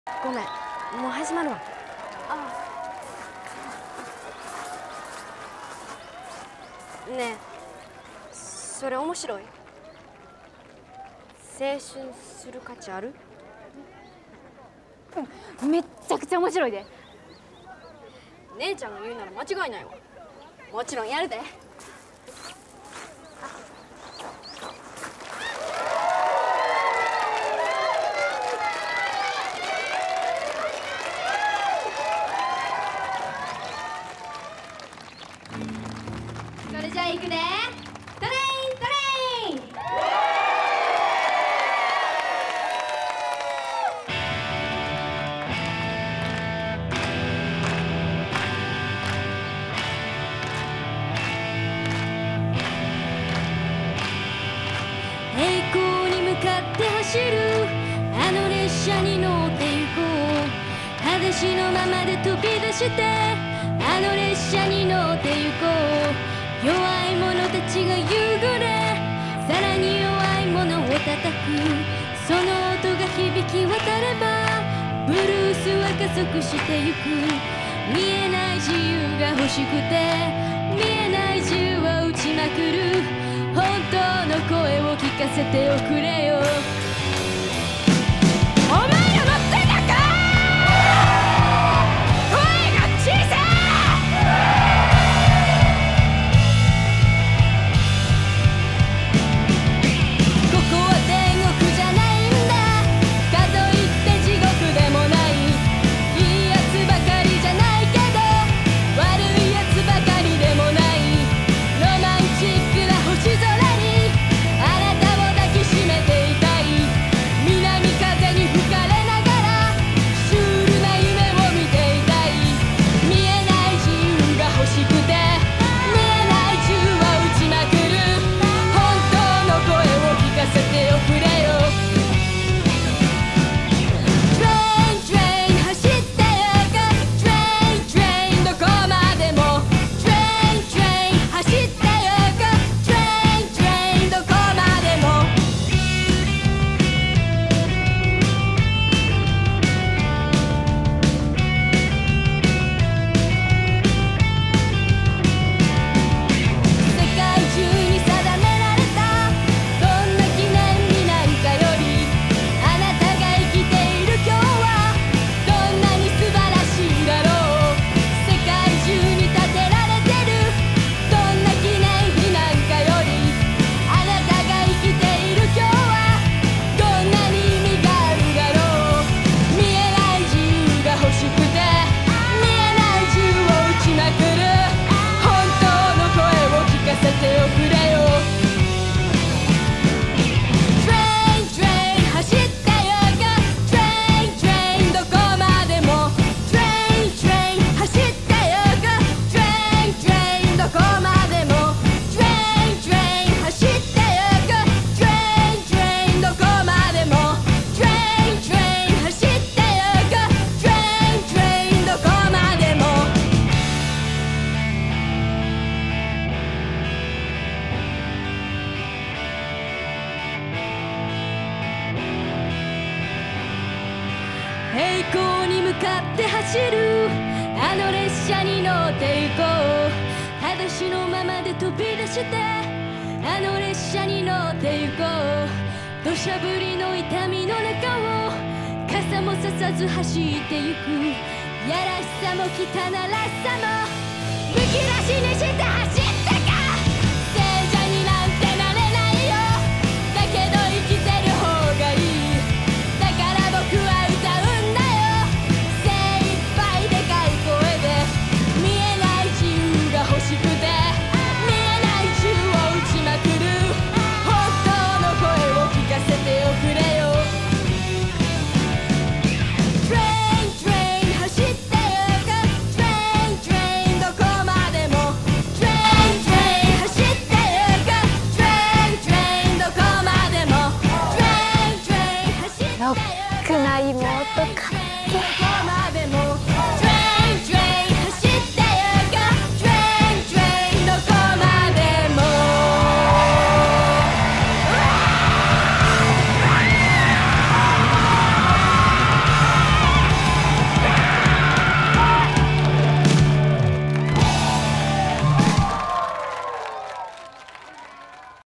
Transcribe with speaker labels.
Speaker 1: ごめん、もう始まるわ。ねえ、それ面白い？青春する価値ある？
Speaker 2: めっちゃくちゃ面白いで。
Speaker 1: 姉ちゃんが言うなら間違いないわ。もちろんやるで。
Speaker 2: それじゃあ行くで。トレイントレイン。
Speaker 3: 栄光に向かって走るあの列車に乗って行こう。裸足のままで飛び出してあの列車に乗って行こう。弱い者たちが夕暮れさらに弱い者を叩く。その音が響き渡ればブルースは加速してゆく。見えない自由が欲しくて見えない自由は打ちまくる。本当の声を聞かせておくれよ。お前ら乗ってんだか。声が小さい。ここは天国じゃないんだ。かといって地獄でもない。いいやつばかりじゃないけど悪いやつばかりでもない。ロマンチックな星空にあなたを抱きしめていたい。南風に吹かれながらシュールな夢を見ていたい。見えない自由が欲しくて見えない銃は撃ちまくる。本当の声を聞かせておくれよ。トレイントレイン走ってゆく。トレイントレインどこまでも。トレイントレイン走ってゆく。トレイントレインどこまでも。世界中に定められたどんな記念日なんかよりあなたが生きている今日はどんなに素晴らしいだろう。世界中に建てられてるどんな記念日なんかよりあなたが生きている今日はどんなに意味があるだろう。見えない自由が欲しくて見えない銃を撃ちまくる。本当の声を聞かせておくれよ。トレイントレイン走ってゆく。トレイントレインどこまでも。トレイントレイン走ってゆく。トレイントレインどこまでも。トレイントレイン走ってゆく。トレイントレインどこまでも。トレイントレイン走ってゆく。トレイントレインどこまでも。栄光に向かって走るあの列車に乗って行こう。裸足のままで飛び出してあの列車に乗って行こう。土砂降りの痛みの中を傘もささず走ってゆく。やらしさも汚らしさもむき出しにして走る。